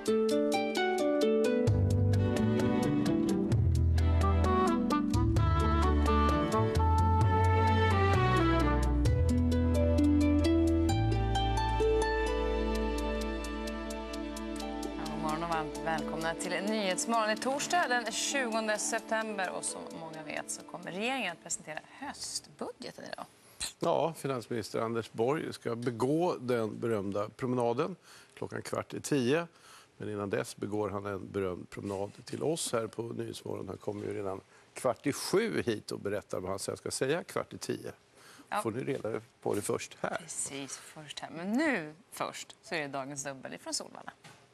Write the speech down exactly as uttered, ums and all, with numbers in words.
Välkomna till Nyhetsmorgon i torsdag den tjugonde september, och som många vet så kommer regeringen att presentera höstbudgeten idag. Ja, finansminister Anders Borg ska begå den berömda promenaden klockan kvart i tio. Men innan dess begår han en berömd promenad till oss här på Nyhetsmorgon. Han kommer ju redan kvart i sju hit och berättar vad han sen ska säga kvart i tio. Ja. Får ni reda på det först här. Precis, först här. Men nu först så är det dagens dubbel från Solvalla.